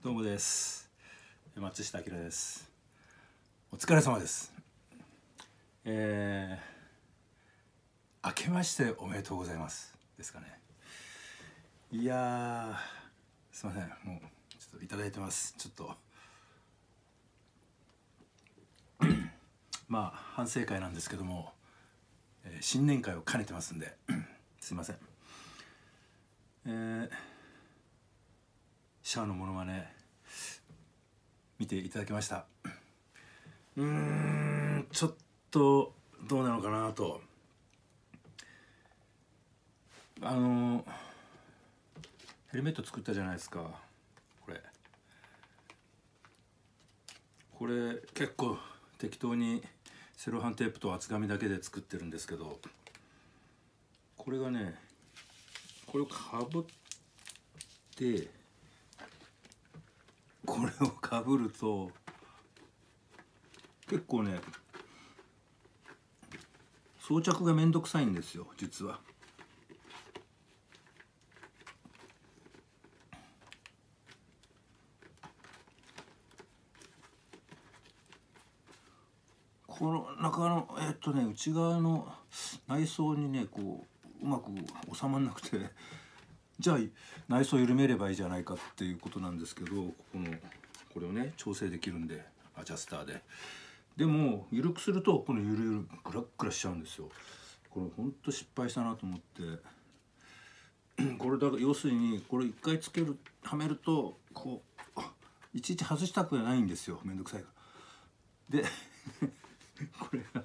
どうもです。松下明です。お疲れ様です。明けましておめでとうございますですかね。いやー、すいません、もうちょっといただいてます。ちょっとまあ反省会なんですけども、新年会を兼ねてますんですいません。シャアのモノマネ見ていただきました。ちょっとどうなのかなと。ヘルメット作ったじゃないですか。これ結構適当にセロハンテープと厚紙だけで作ってるんですけど、これがね、これをかぶってこれをかぶると結構ね、装着がめんどくさいんですよ、実は。この中の内側の内装にね、こううまく収まらなくて、じゃあ内装緩めればいいじゃないかっていうことなんですけど、これをね調整できるんで、アジャスターで。でも緩くするとこのゆるゆるグラッグラしちゃうんですよ。これほんと失敗したなと思って。これだから要するにこれ一回つけるはめるとこういちいち外したくないんですよ、めんどくさいから。でこれが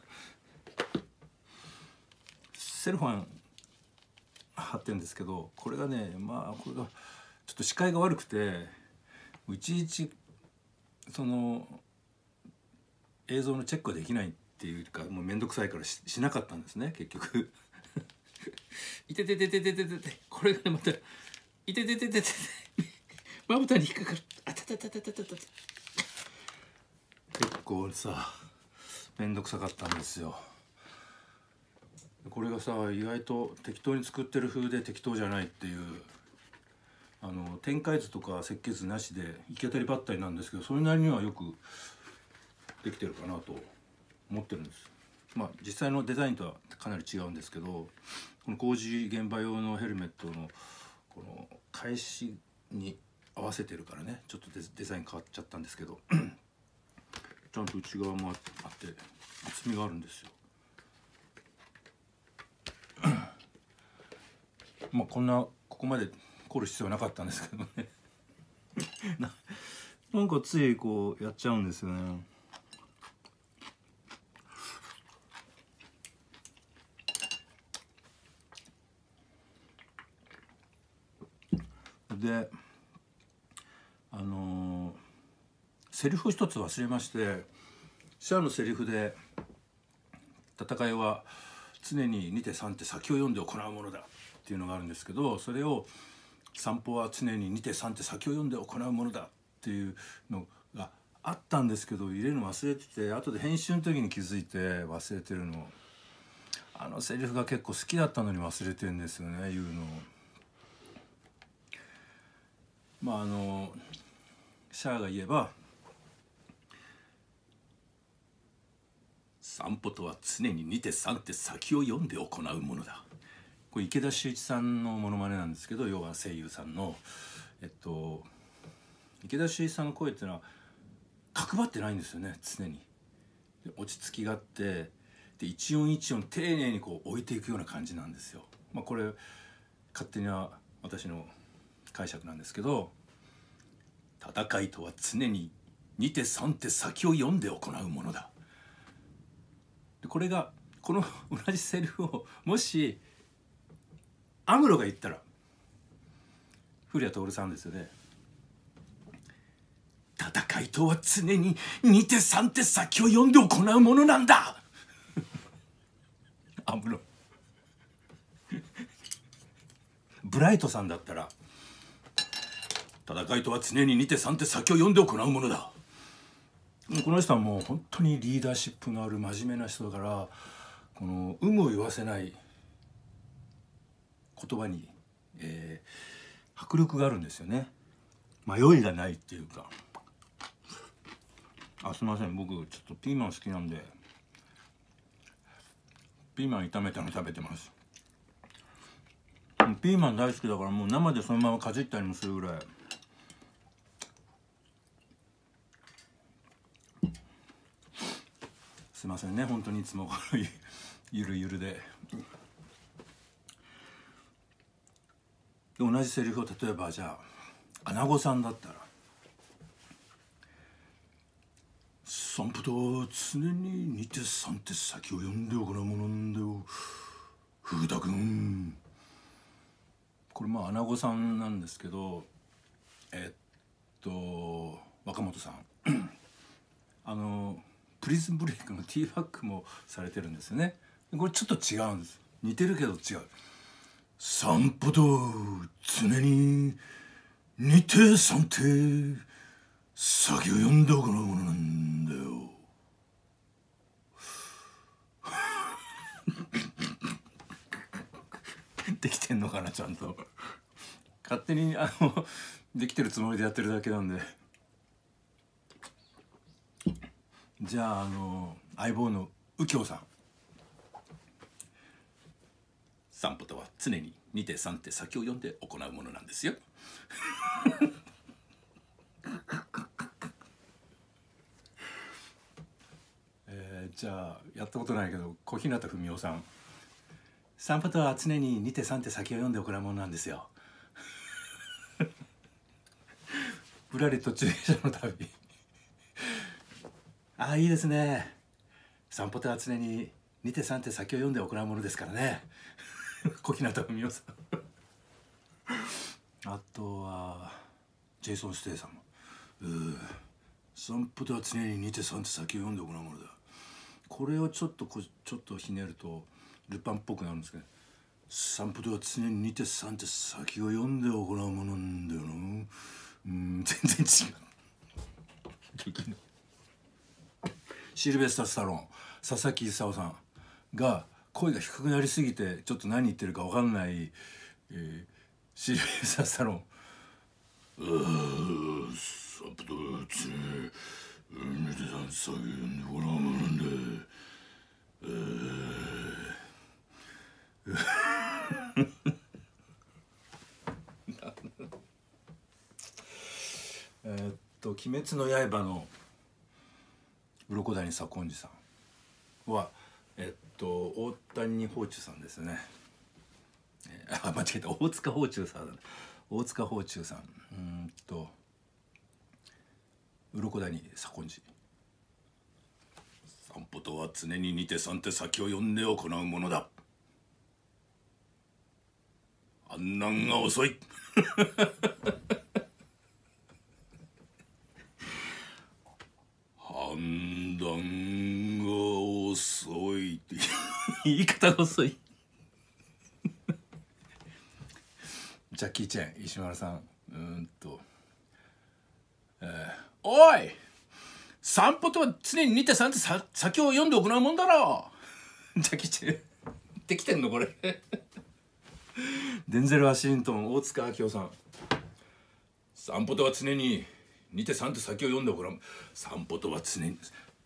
セルファン貼ってるんですけど、これがね、まあこれがちょっと視界が悪くて、いちいちその映像のチェックができないっていうか、もう面倒くさいからしなかったんですね、結局。いてててててててて、これがねまたいてててててて、まぶたに引っかかる。あたたたたたたた。結構さ面倒くさかったんですよ。これがさ、意外と適当に作ってる風で適当じゃないっていう、展開図とか設計図なしで行き当たりばったりなんですけど、それなりにはよくできてるかなと思ってるんです。まあ実際のデザインとはかなり違うんですけど、この工事現場用のヘルメットのこの返しに合わせてるからね、ちょっとデザイン変わっちゃったんですけどちゃんと内側もあって厚みがあるんですよ。まあここまで凝る必要はなかったんですけどねなんかついこうやっちゃうんですよね。でセリフを一つ忘れまして、シャアのセリフで戦いは常に2手3手先を読んで行うものだっていうのがあるんですけど、それを散歩は常に2手3手先を読んで行うものだっていうのがあったんですけど、入れるの忘れてて、後で編集の時に気づいて忘れてるの。あのセリフが結構好きだったのに忘れてるんですよね、言うの。まあシャアが言えば、散歩とは常に2手3手先を読んで行うものだ。これ池田秀一さんのモノマネなんですけど、要は声優さんの池田秀一さんの声っていうのは角張ってないんですよね、常に。落ち着きがあって、で一音一音丁寧にこう置いていくような感じなんですよ。まあこれ勝手な私の解釈なんですけど、戦いとは常に2手3手先を読んで行うものだ。これがこの同じセリフをもしアムロが言ったら、古谷徹さんですよね。戦いとは常に2手3手先を読んで行うものなんだアムロ。ブライトさんだったら、戦いとは常に2手3手先を読んで行うものだ。この人はもう本当にリーダーシップのある真面目な人だから、この有無を言わせない言葉に、迫力があるんですよね。 迷いがないっていうか。あ、すいません、僕ちょっとピーマン好きなんでピーマン炒めたの食べてます。ピーマン大好きだから、もう生でそのままかじったりもするぐらい。すいませんね、本当にいつもゆるゆるで。同じセリフを例えばじゃあアナゴさんだったら「散歩とは常に2手3手先を読んで行うものなんだよ風太くん」。これまあアナゴさんなんですけど、若本さんプリズンブレイクのティーバッグもされてるんですよね。これちょっと違うんです。似てるけど違う。散歩と常に2手3手先を読んで行うものなんだよ。できてんのかな、ちゃんと。勝手にできてるつもりでやってるだけなんで。じゃあ相棒の右京さん。散歩とは常に2手3手先を読んで行うものなんですよ。じゃあやったことないけど小日向文世さん。散歩とは常に2手3手先を読んで行うものなんですよ。ぶらり途中下車の旅。ああ、いいですね。散歩とは常に2手3手先を読んで行うものですからね。小日向文世さん。あとはジェイソン・ステイさんも。散歩とは常に2手3手先を読んで行うものだ。これをちょっとひねるとルパンっぽくなるんですけど、散歩とは常に2手3手先を読んで行うものなんだよな。全然違う。シルベスタ・スタローン、佐々木功さんが声が低くなりすぎてちょっと何言ってるか分かんない、シルベスタ・スタローン。散歩とは常に2手3手先を読んで行うものなんだよ。鬼滅の刃の鱗谷左近次さんは大谷芳忠さんですね。間違えた、大塚芳忠さん。大塚芳忠さん。鱗谷左近次。散歩とは常に2手3手先を読んで行うものだ。判断が遅い。判断が遅いって言い方が遅い。ジャッキー・チェン、石丸さん。おい、散歩とは常に2手3手先を読んで行うもんだろ。ジャッキー・チェンできてんのこれ。デンゼル・ワシントン、大塚明夫さん。散歩とは常に2手3手先を読んで行う。散歩とは常に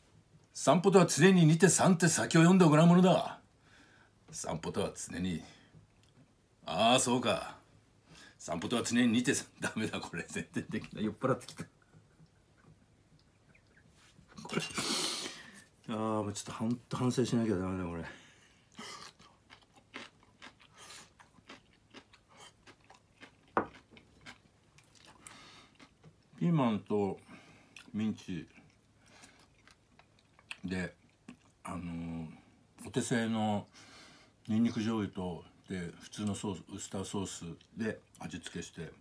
2手3手先を読んで行うものだ。散歩とは常に、ああそうか、散歩とは常に2手ダメだ、これ全然できない。酔っ払ってきた。これもうちょっと反省しなきゃダメだこれ。ピーマンとミンチでお手製のにんにく醤油とで普通のソース、ウスターソースで味付けして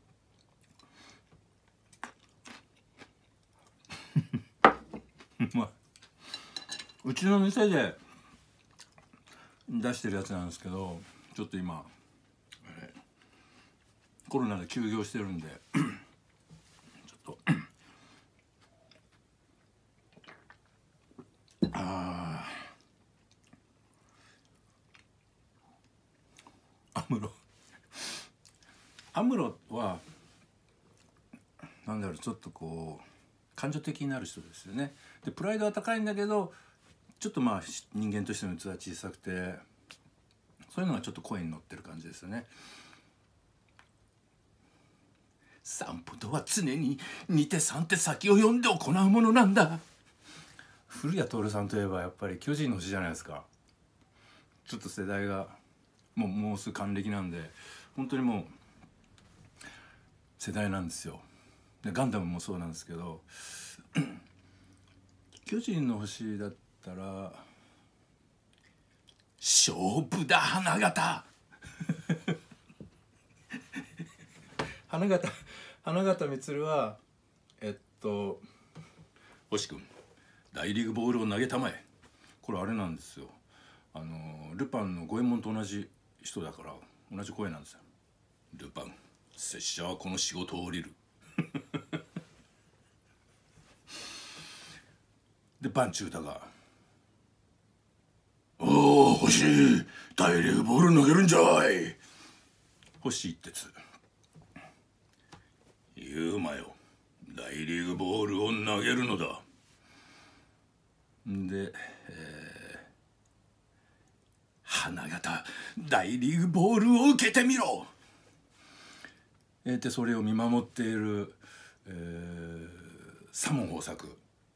うちの店で出してるやつなんですけど、ちょっと今コロナで休業してるんでちょっとアムロはなんだろう、ちょっとこう感情的になる人ですよね。でプライドは高いんだけどちょっとまあ人間としての器は小さくて、そういうのがちょっと声に乗ってる感じですよね。散歩とは常に2手3手先を読んで行うものなんだ。古谷徹さんといえばやっぱり巨人の星じゃないですか。ちょっと世代がもうすぐ還暦なんで本当にもう世代なんですよ。でガンダムもそうなんですけど巨人の星だったら勝負だ花形花形満は星君大リーグボールを投げたまえ。これあれなんですよ、ルパンの五右衛門と同じ人だから同じ声なんですよ。ルパン、拙者はこの仕事を降りるで番中だが「おお星、大リーグボール投げるんじゃい」。星一徹、言うまよ、大リーグボールを投げるのだ。で、花形、大リーグボールを受けてみろ。でそれを見守っている、左門豊作、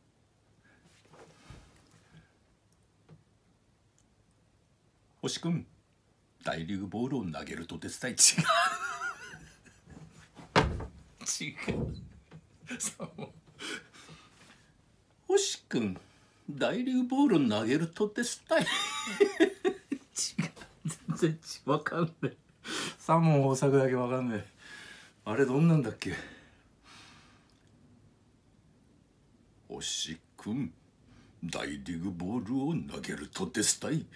星君、大リーグボールを投げると手伝い。違う星君、大リーグボールを投げると手伝い。違う、全然わかんない。左門豊作だけわかんない。あれどんなんだっけ。星君、大リーグボールを投げると手伝い。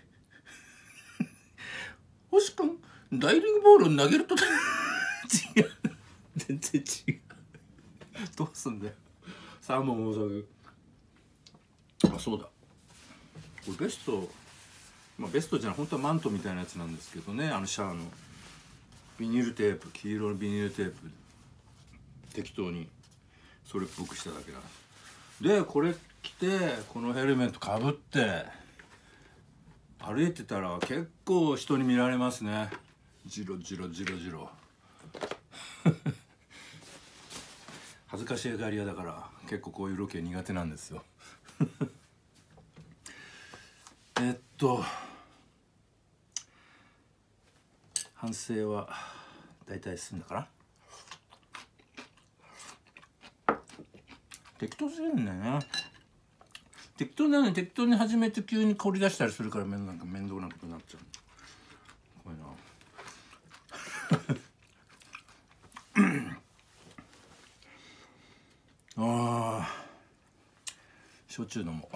星君、大リーグボールを投げると違う、全然違う。どうすんだよ、サーモン大作。あ、そうだ、これベスト、ベストじゃない、本当はマントみたいなやつなんですけどね、シャアのビニールテープ、黄色のビニールテープ適当にそれっぽくしただけなんです。でこれ着てこのヘルメットかぶって歩いてたら結構人に見られますね。ジロジロジロジロ恥ずかしがり屋だから結構こういうロケ苦手なんですよ反省は大体済んだかな。適当すぎるんだよね。適当なのに適当に始めて急に凝り出したりするから面倒なことになっちゃう。これなああ、焼酎飲もう。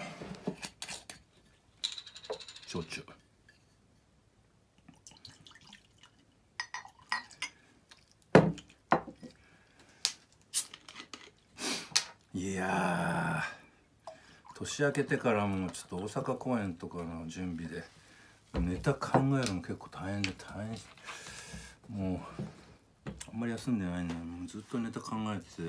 焼酎。いや年明けてからもちょっと大阪公演とかの準備でネタ考えるの結構大変もうあんまり休んでないんだよ。もうずっとネタ考えてて、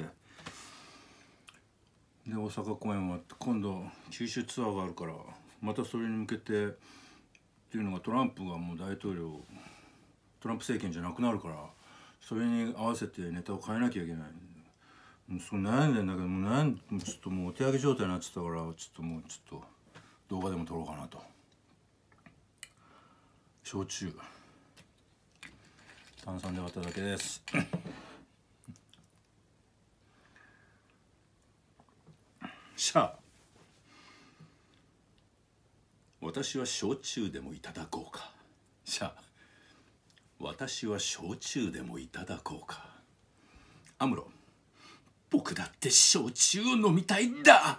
で大阪公演終わって今度九州ツアーがあるからまたそれに向けてっていうのが、トランプがもうトランプ政権じゃなくなるから、それに合わせてネタを変えなきゃいけない。そう悩んでんだけどちょっともうお手上げ状態になってたから、ちょっと動画でも撮ろうかなと。焼酎炭酸で割っただけですシャア、私は焼酎でもいただこうか。シャア、私は焼酎でもいただこうか。アムロ、僕だって焼酎を飲みたいんだ。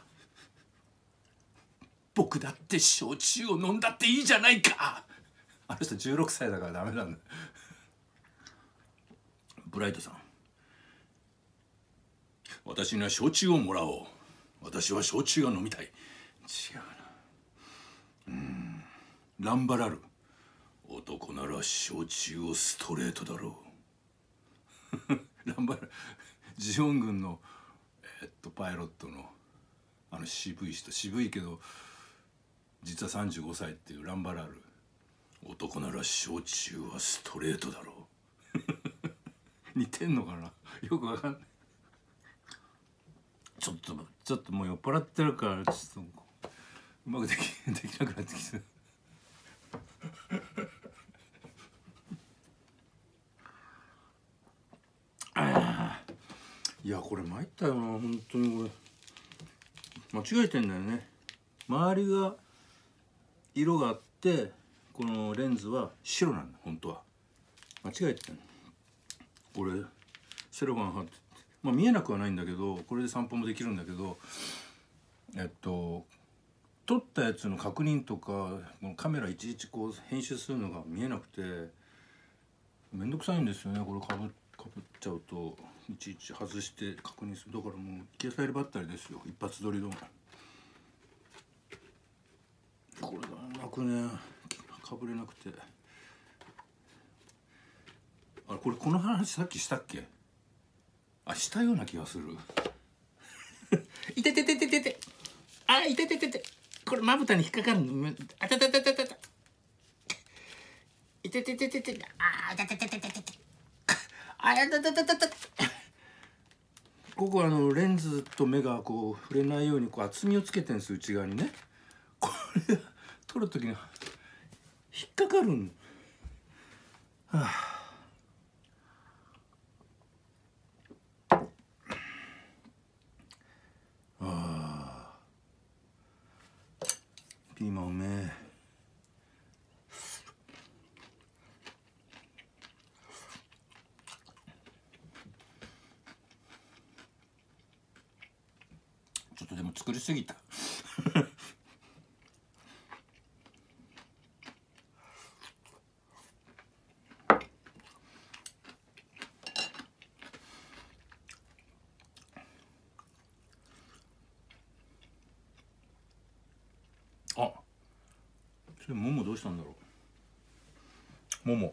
僕だって焼酎を飲んだっていいじゃないか。あの人16歳だからダメなんだ。ブライトさん、私には焼酎をもらおう。私は焼酎が飲みたい。違うな。ランバラル、男なら焼酎をストレートだろうランバラル、ジオン軍のパイロットの渋い人、渋いけど実は35歳っていうランバラール。男なら焼酎はストレートだろう似てんのかな、よくわかんない。ちょっともう酔っ払ってるからちょっとうまくできなくなってきていやこれ参ったよな本当に。これ間違えてんだよね。周りが色があってこのレンズは白なんだ本当は。間違えてんの。これセロファン貼って、まあ見えなくはないんだけど、これで散歩もできるんだけど、撮ったやつの確認とかカメラいちいちこう編集するのが見えなくてめんどくさいんですよね。これかぶっちゃうといちいち外して確認する。だからもう消さればったりですよ、一発撮りの。これがうまくねかぶれなくて。これこの話さっきしたっけ。したような気がするいてててててて、いてててて、これまぶたに引っかかるの。あたたたたたた、いててててて、いたててててて、やたたたたた。ここレンズと目がこう触れないようにこう厚みをつけてるんです、内側にね。これ撮る時に引っかかるん。ピーマンうめえ。ちょっとでも作りすぎたそれももどうしたんだろう。もも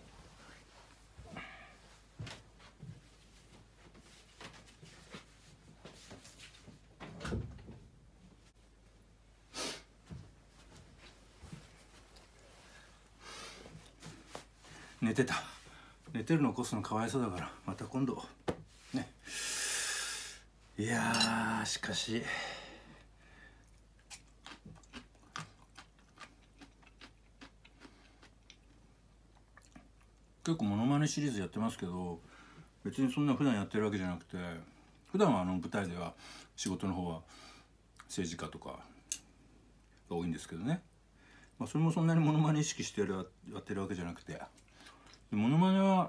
寝てた。寝てるの起こすのかわいそうだからまた今度ね。いやしかし結構モノマネシリーズやってますけど、別にそんな普段やってるわけじゃなくて、普段は舞台では仕事の方は政治家とかが多いんですけどね。それもそんなにモノマネ意識してやってるわけじゃなくて、モノマネは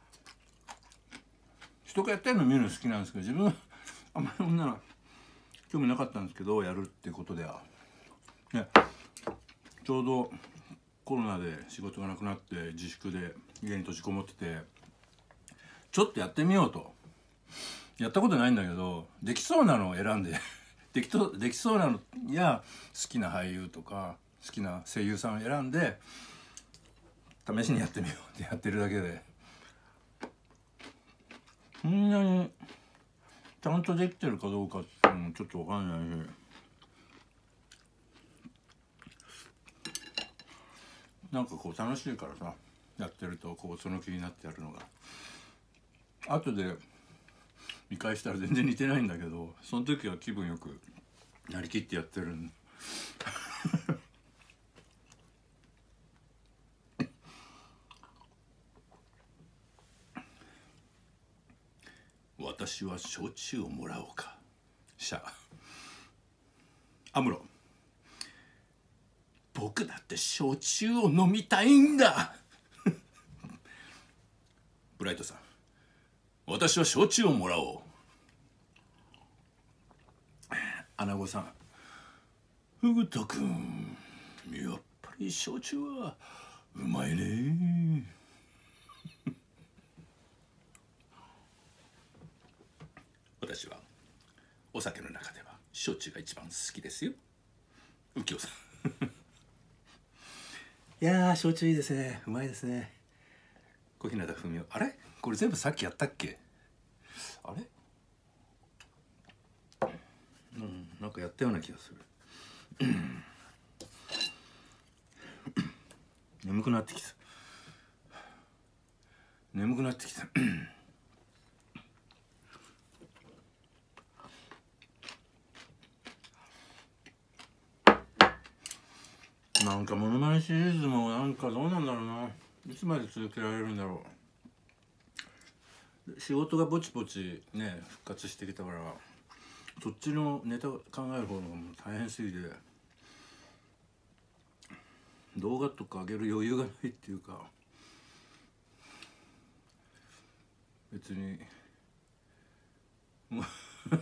人がやってるの見るの好きなんですけど、自分はあんまりそんなの興味なかったんですけど、やるってことではね。ちょうどコロナで仕事がなくなって自粛で家に閉じこもってて、ちょっとやってみようと。やったことないんだけど、できそうなのを選んでできそうなのや好きな俳優とか好きな声優さんを選んで試しにやってみようってやってるだけで、そんなにちゃんとできてるかどうかっていうのもちょっと分かんないし、なんかこう楽しいからさ、やってるとこうその気になってやるのが。後で見返したら全然似てないんだけど、その時は気分よくなりきってやってるん私は焼酎をもらおうか。アムロ、僕だって焼酎を飲みたいんだブライトさん、私は焼酎をもらおう。アナゴさん、フグタ君、やっぱり焼酎はうまいね私はお酒の中では焼酎が一番好きですよ。右京さんいや焼酎いいですね、うまいですね。小日向文雄、あれこれ全部さっきやったっけ。あれなんかやったような気がする。眠くなってきた。眠くなってきた。なんかモノマネシリーズもなんかどうなんだろうな。いつまで続けられるんだろう。仕事がぼちぼちね復活してきたから、そっちのネタ考える方がもう大変すぎて、動画とか上げる余裕がないっていうか、別にもう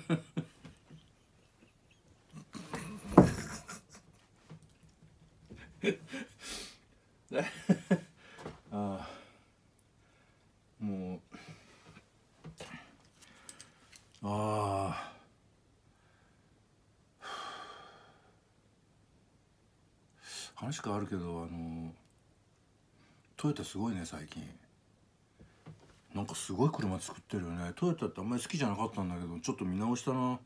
ああ、もうああ、話変わるけど、トヨタすごいね最近。なんかすごい車作ってるよね。トヨタってあんまり好きじゃなかったんだけど、ちょっと見直したな。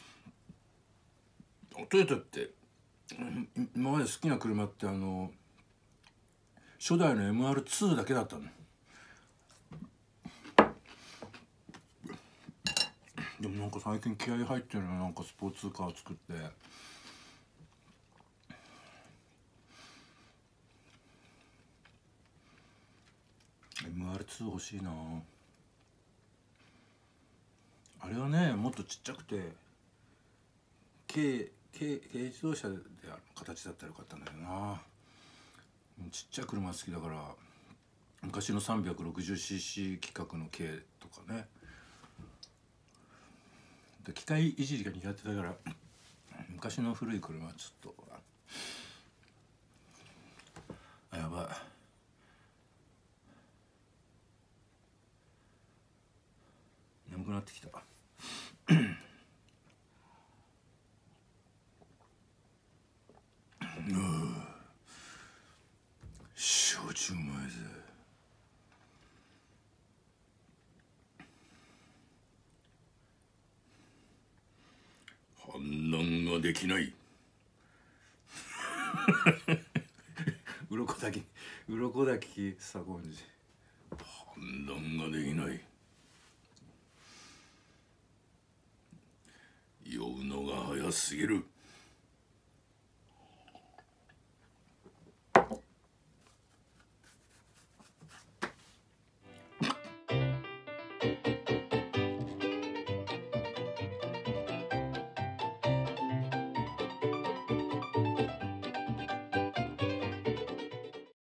トヨタって今まで好きな車って初代の MR2 だけだったの。でもなんか最近気合い入ってるの。なんかスポーツカー作って。MR2 欲しいな。あれはねもっとちっちゃくて軽自動車である形だったらよかったんだよな。ちっちゃい車好きだから、昔の 360cc 規格の軽とかね。機械いじりが苦手だから昔の古い車はちょっとやばい。眠くなってきた。焼酎うまいぜ。判断ができない。鱗滝左近次。判断ができない。酔うのが早すぎる。